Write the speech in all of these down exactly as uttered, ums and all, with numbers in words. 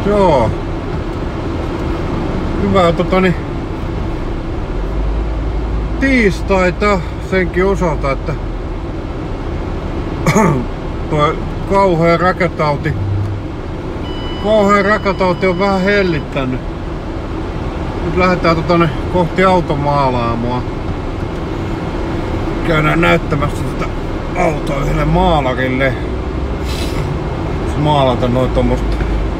Joo. Hyvää totani tiistaita senkin osalta, että tuo kauhea räkätauti kauhea räkätauti on vähän hellittänyt. Nyt lähdetään totani kohti automaalaamoa. Käydään näyttämässä tätä autoa yhdelle maalarille. Maalata noin tommosta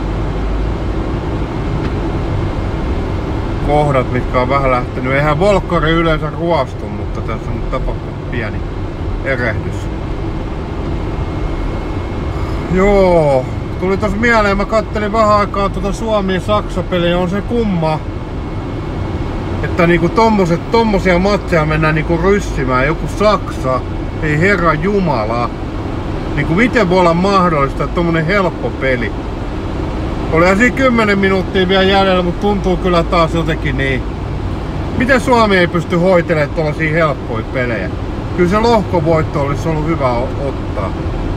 kohdat, mitkä on vähän lähtenyt. Eihän volkkari yleensä ruostu, mutta tässä on tapahtunut pieni erehdys. Joo, tuli tossa mieleen, mä kattelin vähän aikaa tuota Suomi-Saksa-peliä, on se kumma, että niinku tommoset, tommosia matseja mennään niinku ryssimään, joku Saksa, ei herra jumala. Niinku miten voi olla mahdollista, että tommonen helppo peli? Olihan siinä kymmenen minuuttia vielä jäljellä, mutta tuntuu kyllä taas jotenkin niin. Miten Suomi ei pysty hoitelemaan tollasia helppoja pelejä? Kyllä se lohkovoitto olisi ollut hyvä ottaa.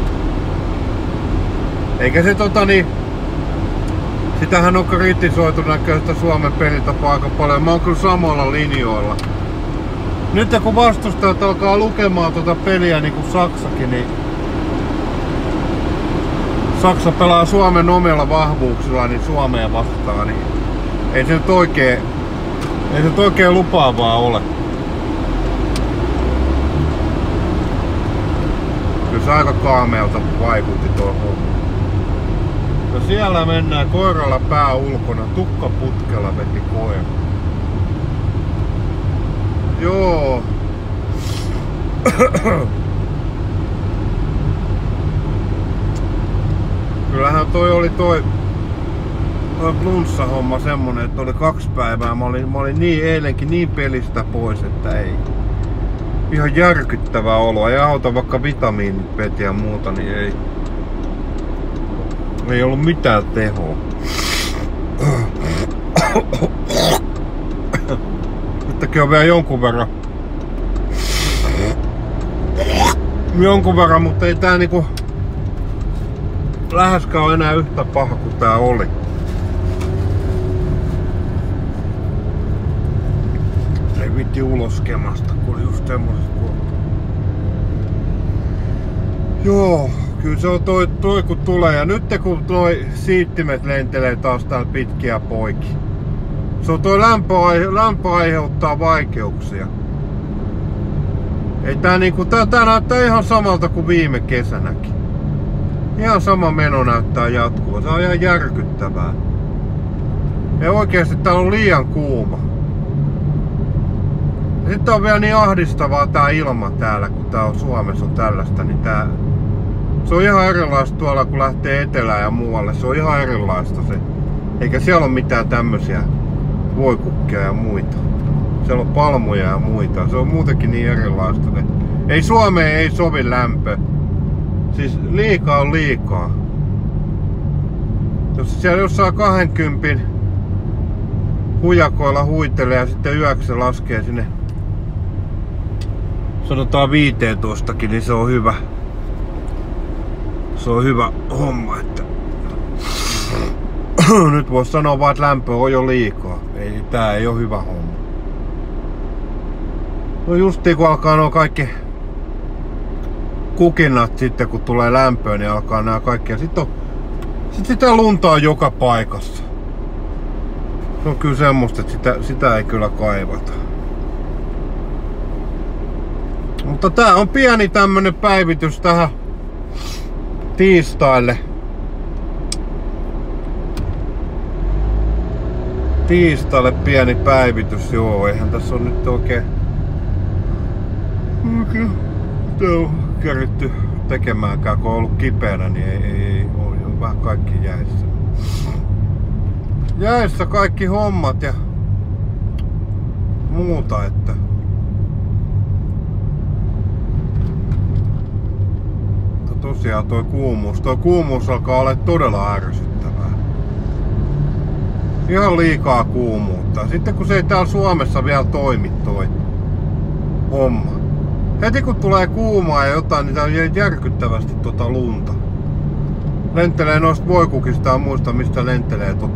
Eikä se tota niin... Sitähän on kritisoitu näköistä Suomen pelitapaa aika paljon. Mä oon kyllä samalla linjoilla. Nyt kun vastustajat alkaa lukemaan tota peliä niin kuin Saksakin, niin Saksa pelaa Suomen omilla vahvuuksilla niin Suomea vastaan, niin ei se nyt oikein, ei se nyt oikein lupaavaa ole. Kyllä se aika kaameelta vaikutti tuohon. Ja siellä mennään koiralla pää ulkona, tukkaputkella veti koira. Joo. Kyllähän toi oli toi, toi flunssa-homma semmonen, että oli kaksi päivää. Mä olin, mä olin niin eilenkin niin pelistä pois, että ei. Ihan järkyttävää oloa. Ei auta vaikka vitamiinit veti ja muuta, niin ei. Ei ollut mitään tehoa. Nytkin on vielä jonkun verran. Jonkun verran, mutta ei tää niinku läheskään ole enää yhtä paha kuin tää oli. Ei vitti uloskemasta, kun oli just semmoset kohta. Joo, kyllä se on toi, toi kun tulee. Ja nyt kun toi siittimet lentelee taas täällä pitkiä poikki. Se on toi lämpö, lämpö aiheuttaa vaikeuksia. Ei tää niinku, tää, tää näyttää ihan samalta kuin viime kesänäkin. Ihan sama meno näyttää jatkua. Se on ihan järkyttävää. Ja oikeesti täällä on liian kuuma. Ja sitten on vielä niin ahdistavaa tää ilma täällä, kun tää on Suomessa on tällaista, niin tää... Se on ihan erilaista tuolla, kun lähtee etelään ja muualle. Se on ihan erilaista se. Eikä siellä ole mitään tämmösiä voikukkia ja muita. Siellä on palmuja ja muita. Se on muutenkin niin erilaista. Ei Suomeen ei sovi lämpö. Siis liikaa on liikaa. Jos siellä jossain kahdenkympin hujakoilla huitelee ja sitten yöksi se laskee sinne sanotaan viisitoistakin, niin se on hyvä. Se on hyvä homma, että nyt vois sanoa vaan, että lämpö on jo liikaa. Ei, tää ei oo hyvä homma. No justiin kun alkaa nuo kaikki kukinnat sitten kun tulee lämpöä, niin alkaa nää kaikki. Ja sit on, sit sitä lunta on joka paikassa. Se on kyllä semmoista, että sitä, sitä ei kyllä kaivata. Mutta tää on pieni tämmönen päivitys tähän tiistaille. Tiistaille pieni päivitys, joo, eihän tässä on nyt oikein okay. Tää on keritty tekemäänkään, kun on ollut kipeänä, niin ei, ei, ei ole vähän kaikki jäissä. Jäissä kaikki hommat ja muuta, että tosiaan toi kuumuus, toi kuumuus alkaa olla todella ärsyttävää. Ihan liikaa kuumuutta. Sitten kun se ei täällä Suomessa vielä toimi toi homma. Heti kun tulee kuumaa ja jotain, niin tää on järkyttävästi tota lunta. Lentelee noista voikukista ja muista mistä lentelee tota.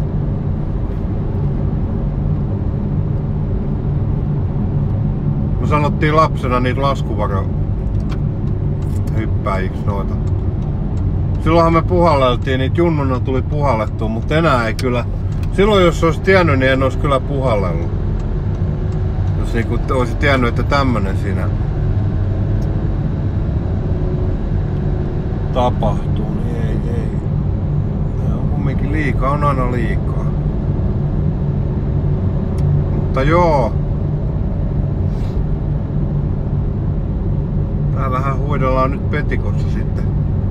Me sanottiin lapsena niitä laskuvaro hyppäjiksi noita. Silloinhan me puhalleltiin, niitä junnuna tuli puhallettua, mutta enää ei kyllä. Silloin jos olisi tiennyt, niin en olisi kyllä puhallellut. Jos niinku olisi tiennyt, että tämmönen siinä tapahtuu, niin ei, ei. Tämä on kumminkin liikaa, on aina liikaa. Mutta joo. Täällähän huidellaan nyt Petikossa sitten.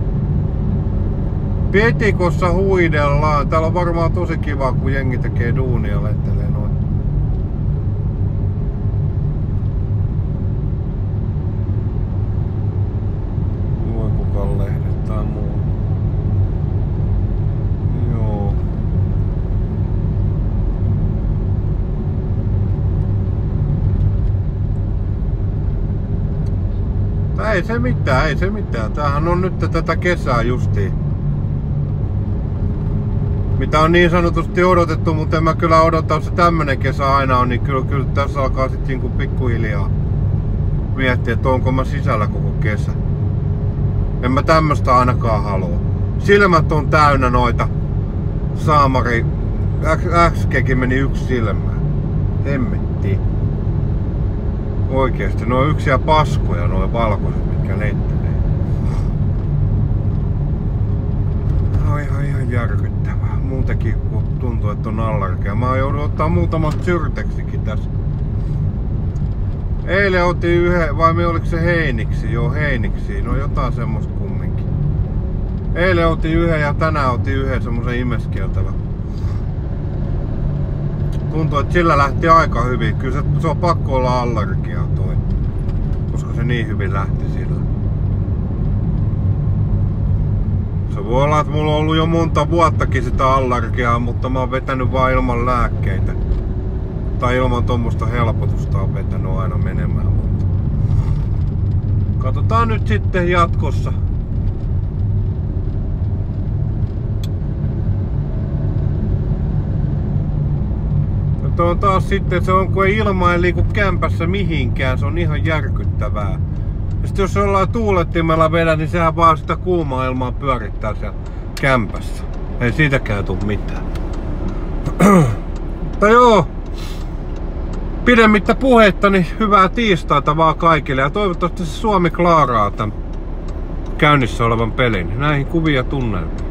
Petikossa huidellaan. Täällä on varmaan tosi kiva, kun jengi tekee duunia ja lentelee noin. Voikukan lehdet tai muu. Joo. Tää ei se mitään, ei se mitään. Tämähän on nyt tätä kesää justiin. Mitä on niin sanotusti odotettu, mutta en mä kyllä odota, että se tämmönen kesä aina on, niin kyllä, kyllä tässä alkaa sitten niinku pikkuhiljaa miettiä, että onko mä sisällä koko kesä. En mä tämmöstä ainakaan halua. Silmät on täynnä noita. Saamari. Äskenkin meni yksi silmä. Hemmetti. Oikeesti, ne on yksiä paskoja, nuo valkoiset, mitkä lentelee. No ihan, ihan järkyttävää. Muutenkin kun tuntuu, että on allergia. Mä joudun ottaa muutaman syrteksikin tässä. Eilen otin yhden, vai me oliko se heiniksi? Joo, heiniksi. No jotain semmoista kumminkin. Eilen otin yhden ja tänään otin yhden semmosen imeskieltävän. Tuntuu, että sillä lähti aika hyvin. Kyllä se, se on pakko olla allergia toi. Koska se niin hyvin lähti sillä. Se voi olla, että mulla on ollut jo monta vuottakin sitä allergiaa, mutta mä oon vetänyt vaan ilman lääkkeitä. Tai ilman tuommoista helpotusta on vetänyt aina menemään. Mutta katsotaan nyt sitten jatkossa. Tuo on taas sitten, se on kun ei ilma ei liiku kämpässä mihinkään, se on ihan järkyttävää. Ja sitten jos ollaan tuulettimella vedä, niin sehän vaan sitä kuumaa ilmaa pyörittää siellä kämpässä. Ei siitäkään tule mitään. Mutta joo, pidemmittä puhetta, niin hyvää tiistaita vaan kaikille. Ja toivottavasti se Suomi klaaraa tämän käynnissä olevan pelin. Näihin kuvia tunnelmiin.